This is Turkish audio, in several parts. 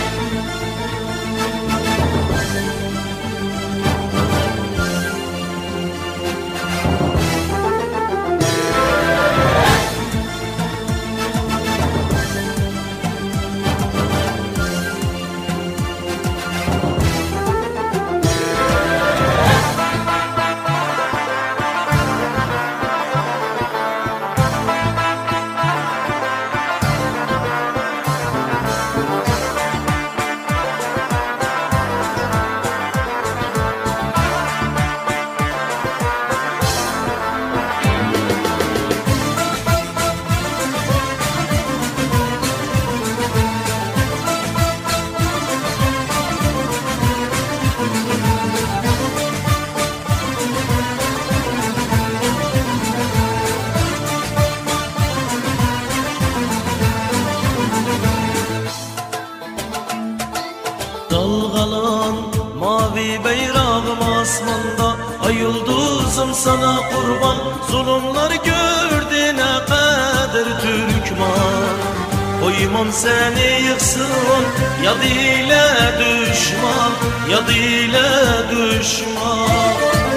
Dalgalan mavi bayrağım asmanda, ay yıldızım sana kurban. Zulümler gördü ne kadar Türkmen, koymam seni yıksın yad ile düşman, yad ile düşman.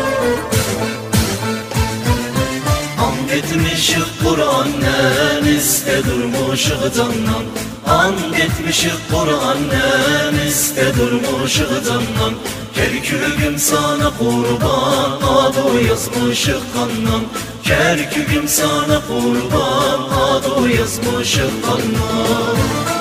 And etmişik Kur'an'dan, iste durmuşuk candan. And etmişik Kur'an'dan, iste durmuşuk candan. Kerküküm sana kurban, adı yazmışık kandan. Kerküküm sana kurban, adı yazmışık kandan.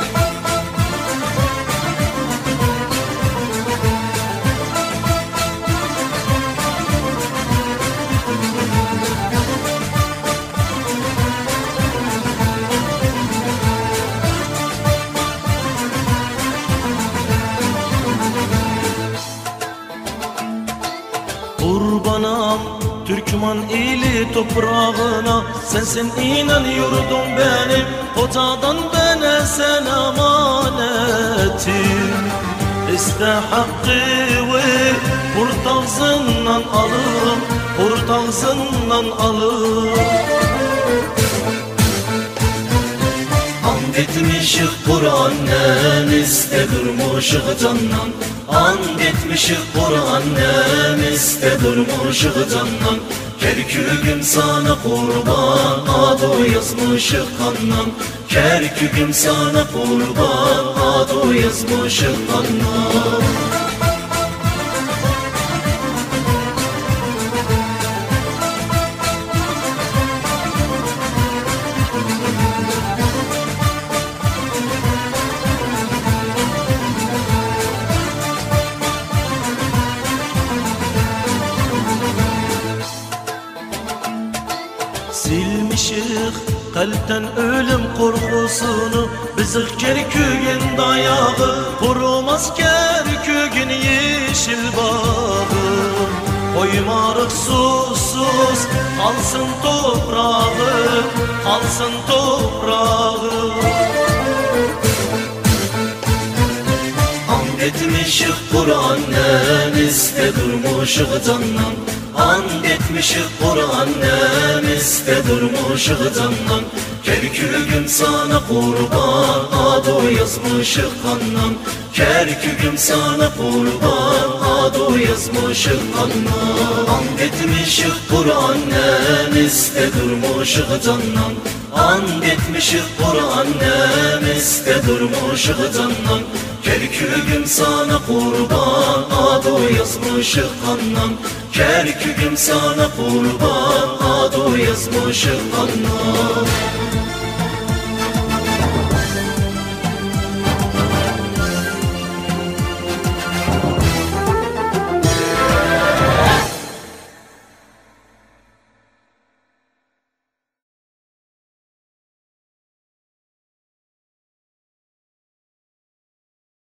Kurbanam Türkmen ili toprağına, sensin inanıyordum benim, kocadan bana sen emanetim. İste hakkı ve kurtağızından alırım, kurtağızından alırım. And etmişik Kur'an'dan, iste durmuşuk candan. And etmişik Kur'an'dan, iste durmuşuk candan. Kerküküm sana kurban, adı yazmışık kandan. Kerküküm sana kurban, adı yazmışık kandan. Silmişik kalpten ölüm korkusunu, bizik Kerkük'ün dayağı, kurumaz Kerkük'ün yeşil bağı. Koymarık susuz, kalsın toprağı, kalsın toprağı. And etmişik Kur'an'dan, iste durmuşuk candan. And etmişik Kur'an'dan, iste durmuşuk candan. Kerküküm sana kurban, adı yazmışık kandan. Kerküküm sana kurban, adı yazmışık kandan. And etmişik Kur'an'dan, iste durmuşuk candan. And etmişik Kur'an'dan, iste durmuşuk candan. Kerküküm sana kurban, adı yazmışık kandan. Kerküküm sana kurban, adı yazmışık kandan.